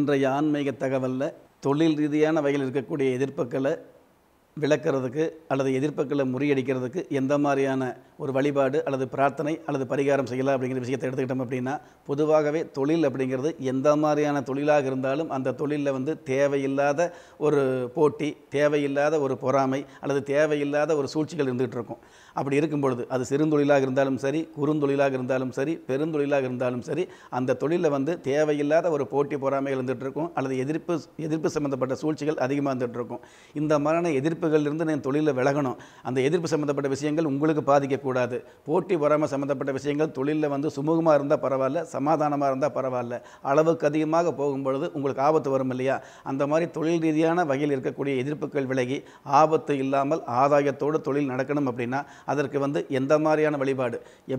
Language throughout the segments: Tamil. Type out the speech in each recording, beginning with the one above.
இன்றைய ஆன்மீக தகவலில் தொழில் ரீதியான வகையில் இருக்கக்கூடிய எதிர்ப்புகளை விளக்கிறதுக்கு அல்லது எதிர்ப்புகளை முறியடிக்கிறதுக்கு எந்த மாதிரியான ஒரு வழிபாடு அல்லது பிரார்த்தனை அல்லது பரிகாரம் செய்யலாம் அப்படிங்கிற விஷயத்தை எடுத்துக்கிட்டோம் அப்படின்னா, பொதுவாகவே தொழில் அப்படிங்கிறது எந்த மாதிரியான தொழிலாக இருந்தாலும் அந்த தொழிலில் வந்து தேவையில்லாத ஒரு போட்டி, தேவையில்லாத ஒரு பொறாமை அல்லது தேவையில்லாத ஒரு சூழ்ச்சிகள் இருந்துகிட்டு இருக்கும். அப்படி இருக்கும் பொழுது அது சிறுந்தொழிலாக இருந்தாலும் சரி, குறுந்தொழிலாக இருந்தாலும் சரி, பெருந்தொழிலாக இருந்தாலும் சரி, அந்த தொழிலில் வந்து தேவையில்லாத ஒரு போட்டி பொறாமைகள் இருந்துகிட்டு இருக்கும் அல்லது எதிர்ப்பு சம்மந்தப்பட்ட சூழ்ச்சிகள் அதிகமாக இருந்துகிட்டு இருக்கும். இந்த மாதிரியான எதிர்ப்புகளிலிருந்து நான் தொழிலில் விலகணும், அந்த எதிர்ப்பு சம்மந்தப்பட்ட விஷயங்கள் உங்களுக்கு பாதிக்கக்கூடாது, போட்டி பொறாமை சம்மந்தப்பட்ட விஷயங்கள் தொழிலில் வந்து சுமூகமாக இருந்தால் பரவாயில்ல, சமாதானமாக இருந்தால் பரவாயில்ல, அளவுக்கு அதிகமாக போகும்பொழுது உங்களுக்கு ஆபத்து வரும் இல்லையா? அந்த மாதிரி தொழில் ரீதியான வகையில் இருக்கக்கூடிய எதிர்ப்புகள் விலகி ஆபத்து இல்லாமல் ஆதாயத்தோடு தொழில் நடக்கணும் அப்படின்னா அதற்கு வந்து எந்த மாதிரியான வழிபாடு,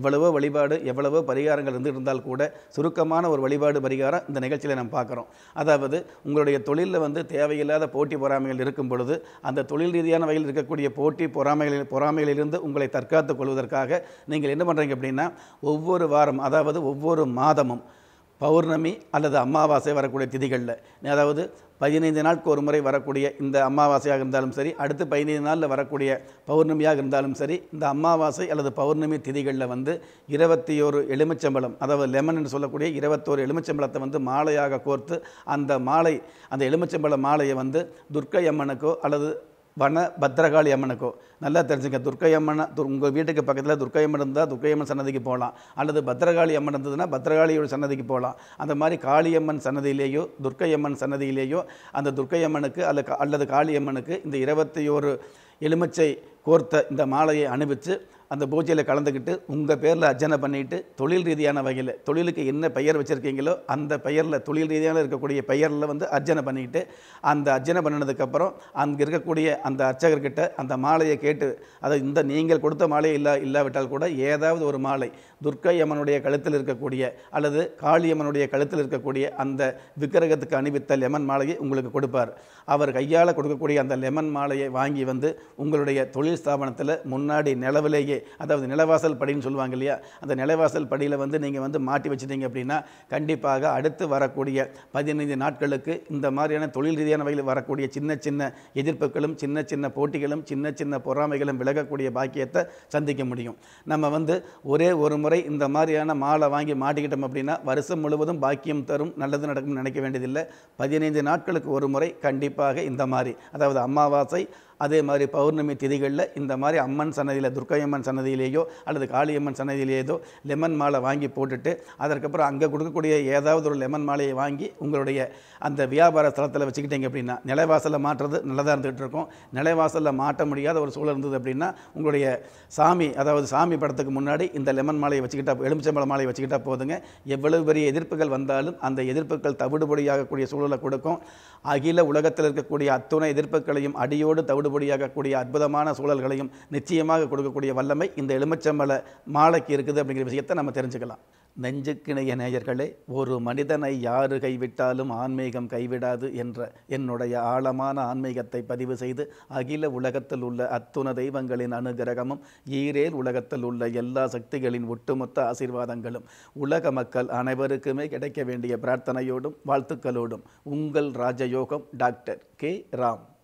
எவ்வளவோ பரிகாரங்கள் இருந்தால் கூட சுருக்கமான ஒரு வழிபாடு பரிகாரம் இந்த நிகழ்ச்சியில் நம்ம பார்க்குறோம். அதாவது உங்களுடைய தொழிலில் வந்து தேவையில்லாத போட்டி பொறாமைகள் இருக்கும் பொழுது அந்த தொழில் ரீதியான வகையில் இருக்கக்கூடிய போட்டி பொறாமைகளிலிருந்து உங்களை தற்காத்துக் கொள்வதற்காக நீங்கள் என்ன பண்ணுறீங்க அப்படின்னா, ஒவ்வொரு வாரம் அதாவது ஒவ்வொரு மாதமும் பௌர்ணமி அல்லது அமாவாசை வரக்கூடிய திதிகளில், அதாவது 15 நாட்கு ஒரு முறை வரக்கூடிய இந்த அமாவாசையாக இருந்தாலும் சரி, அடுத்து 15 நாளில் வரக்கூடிய பௌர்ணமியாக இருந்தாலும் சரி, இந்த அமாவாசை அல்லது பௌர்ணமி திதிகளில் வந்து 21 எலுமிச்சம்பழம், அதாவது லெமன் என்று சொல்லக்கூடிய 21 எலுமிச்சம்பழத்தை வந்து மாலையாக கோர்த்து அந்த எலுமிச்சம்பழ மாலையை வந்து துர்க்கை அம்மனுக்கோ அல்லது வன பத்ரகாளி அம்மனுக்கோ, நல்லா தெரிஞ்சுங்க, துர்க்கை அம்மன் உங்கள் வீட்டுக்கு பக்கத்தில் துர்க்கை அம்மன் இருந்தால் துர்க்கை அம்மன் சன்னதிக்கு போகலாம், அல்லது பத்ரகாளி அம்மன் இருந்ததுன்னா பத்ரகாளியோட சன்னதிக்கு போகலாம். அந்த மாதிரி காளியம்மன் சன்னதியிலேயோ துர்க்கை அம்மன் சன்னதியிலேயோ அந்த துர்க்கை அம்மனுக்கு அல்லது காளியம்மனுக்கு இந்த 21 எலுமிச்சை கோர்த்த இந்த மாலையை அணிவித்து அந்த பூஜையில் கலந்துக்கிட்டு உங்கள் பேரில் அர்ச்சனை பண்ணிவிட்டு, தொழில் ரீதியான வகையில் தொழிலுக்கு என்ன பெயர் வச்சுருக்கீங்களோ அந்த பெயரில் தொழில் ரீதியான இருக்கக்கூடிய பெயரில் வந்து அர்ச்சனை பண்ணிவிட்டு, அந்த அர்ச்சனை பண்ணினதுக்கப்புறம் அங்கே இருக்கக்கூடிய அந்த அர்ச்சகர்கிட்ட அந்த மாலையை கேட்டு, அதை நீங்கள் கொடுத்த மாலையை இல்லாவிட்டால் கூட ஏதாவது ஒரு மாலை துர்க்கை அம்மனுடைய கழுத்தில் இருக்கக்கூடிய அல்லது காளியம்மனுடைய கழுத்தில் இருக்கக்கூடிய அந்த விக்கிரகத்துக்கு அணிவித்த லெமன் மாலையை உங்களுக்கு கொடுப்பார். அவர் கையால் கொடுக்கக்கூடிய அந்த லெமன் மாலையை வாங்கி வந்து உங்களுடைய தொழில் ஸ்தாபனத்தில் முன்னாடி நிலவிலேயே, அதாவது நிலவாசல் படின்னு சொல்லுவாங்க இல்லையா, அந்த நிலவாசல் படியில் வந்து நீங்கள் வந்து மாட்டி வச்சுட்டீங்க அப்படின்னா கண்டிப்பாக அடுத்து வரக்கூடிய 15 நாட்களுக்கு இந்த மாதிரியான தொழில் ரீதியான வகையில் வரக்கூடிய சின்ன சின்ன எதிர்ப்புகளும் சின்ன சின்ன போட்டிகளும் சின்ன சின்ன பொறாமைகளும் விலகக்கூடிய பாக்கியத்தை சந்திக்க முடியும். நம்ம வந்து ஒரே ஒரு முறை இந்த மாதிரியான மாலை வாங்கி மாட்டிக்கிட்டோம் அப்படின்னா வருஷம் முழுவதும் பாக்கியம் தரும், நல்லது நடக்கும்னு நினைக்க வேண்டியதில்லை. 15 நாட்களுக்கு ஒரு முறை கண்டிப்பாக இந்த மாதிரி, அதாவது அமாவாசை அதே மாதிரி பௌர்ணமி திதிகளில் இந்த மாதிரி அம்மன் சன்னதியில் துர்க்கை அம்மன் சன்னதியிலேயோ அல்லது காளியம்மன் சன்னதியிலேயோ லெமன் மாலை வாங்கி போட்டுட்டு, அதற்கப்புறம் அங்கே கொடுக்கக்கூடிய ஏதாவது ஒரு லெமன் மாலையை வாங்கி உங்களுடைய அந்த வியாபார ஸ்தலத்தில் வச்சுக்கிட்டீங்க அப்படின்னா, நிலைவாசலில் மாட்டுறது நல்லதாக இருந்துகிட்டு இருக்கும். நிலைவாசலில் மாட்ட முடியாத ஒரு சூழல் இருந்தது அப்படின்னா உங்களுடைய சாமி படத்துக்கு முன்னாடி இந்த லெமன் மாலையை வச்சுக்கிட்டா, எலுமிச்சம்பழ மாலையை வச்சுக்கிட்டா போதுங்க. எவ்வளவு பெரிய எதிர்ப்புகள் வந்தாலும் அந்த எதிர்ப்புகள் தவிடுபடியாகக்கூடிய சூழலை கொடுக்கும். அகில உலகத்தில் இருக்கக்கூடிய அத்துணை எதிர்ப்புகளையும் அடியோடு தவிடுபடியாகக்கூடிய அற்புதமான சூழல்களையும் நிச்சயமாக கொடுக்கக்கூடிய வல்லமை இந்த எலுமிச்சம்பழ மாலைக்கு இருக்குது அப்படிங்கிற விஷயத்தை நம்ம தெரிஞ்சுக்கலாம். நெஞ்சுக்கிணைய நேயர்களே, ஒரு மனிதனை யாரு கைவிட்டாலும் ஆன்மீகம் கைவிடாது என்ற என்னுடைய ஆழமான ஆன்மீகத்தை பதிவு செய்து அகில உலகத்தில் உள்ள அத்துண தெய்வங்களின் அனுகிரகமும் ஈரேல் உலகத்தில் உள்ள எல்லா சக்திகளின் ஒட்டுமொத்த ஆசீர்வாதங்களும் உலக மக்கள் அனைவருக்குமே கிடைக்க வேண்டிய பிரார்த்தனையோடும் வாழ்த்துக்களோடும் உங்கள் ராஜயோகம் டாக்டர் கே. ராம்.